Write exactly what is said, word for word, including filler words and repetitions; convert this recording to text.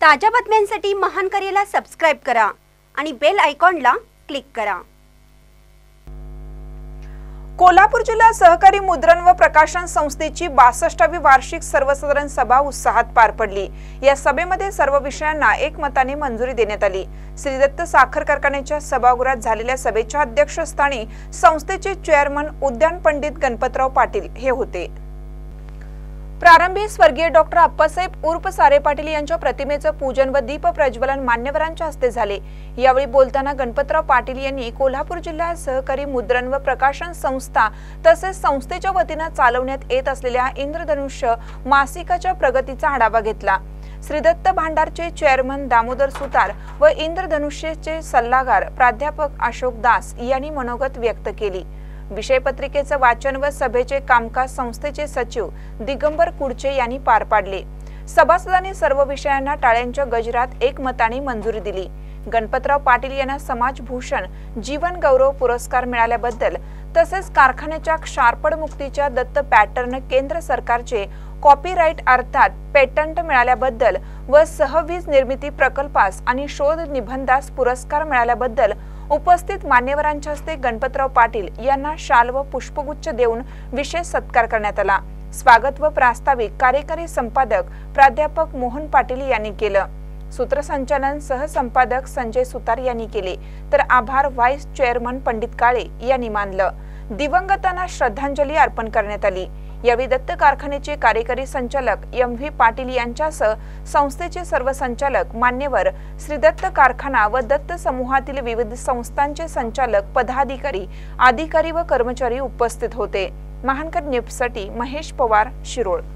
ताज्या बातम्यांसाठी महान करेला सबस्क्राइब करा आणि बेल आयकॉनला क्लिक करा। कोल्हापूर जिल्हा सहकारी मुद्रण व प्रकाशन संस्थेची बासष्टावी वार्षिक सर्वसाधारण सभा उत्साहात पार पडली। या सभेमध्ये सर्व विषयांना एकमताने मंजुरी देण्यात आली। श्री दत्त साखर कारखान्याच्या सभागृहात झालेल्या सभेच्या अध्यक्षस्थानी संस्थेचे चेअरमन उद्यान पंडित गणपतराव पाटील हे होते। प्रारंभी स्वर्गीय डॉक्टर अप्पासाहेब उर्फ सारे पाटील यांच्या प्रतिमेचे पूजन व दीप प्रज्वलन मान्यवरांच्या हस्ते झाले। यावेळी बोलताना गणपतराव पाटील यांनी कोल्हापूर जिल्हा सहकारी मुद्रण व प्रकाशन संस्था तसेच संस्थेच्या वतीने चालवण्यात येत असलेल्या इंद्रधनुष्य मासिकाच्या प्रगतीचा आढावा घेतला। श्री दत्त भांडारचे चेअरमन दामोदर सुतार व इंद्रधनुष्यचे सल्लागार प्राध्यापक अशोक दास यांनी मनोगत व्यक्त केली। विषय पत्रिकेचे वाचन व सभेचे कामकाज संस्थेचे सचिव दिगंबर कुडचे यांनी पार पाडले। सभासदांनी सर्व विषयांना टाळ्यांच्या गजरात एकमताने मंजुरी दिली। गणपतराव पाटील यांना समाजभूषण जीवन गौरव पुरस्कार मिळाल्याबद्दल तसेच कारखान्याच्या क्षारपड मुक्तीच्या दत्त पॅटर्न केंद्र सरकारचे कॉपीराइट अर्थात पेटंट मिळाल्याबद्दल व सहवीज निर्मिती प्रकल्पास आणि शोध निबंधास पुरस्कार मिळाल्याबद्दल उपस्थित मान्यवरांच्या हस्ते गणपतराव पाटील यांना शाल व पुष्पगुच्छ देऊन विशेष सत्कार करण्यात आला। स्वागत व प्रास्ताविक कार्यकारी संपादक प्राध्यापक मोहन पाटील यांनी केलं। सूत्रसंचालन सहसंपादक संजय सुतार यांनी केले तर आभार व्हाइस चेअरमन पंडित काळे यांनी मानलं। दिवंगतांना श्रद्धांजली अर्पण करण्यात आली। यावेळी दत्त कारखान्याचे कार्यकारी संचालक एम व्ही पाटील यांच्यासह संस्थेचे सर्व संचालक मान्यवर श्री दत्त कारखाना व दत्त समूहातील विविध संस्थांचे संचालक पदाधिकारी अधिकारी व कर्मचारी उपस्थित होते। महानकर न्यूजसाठी महेश पवार शिरोळ।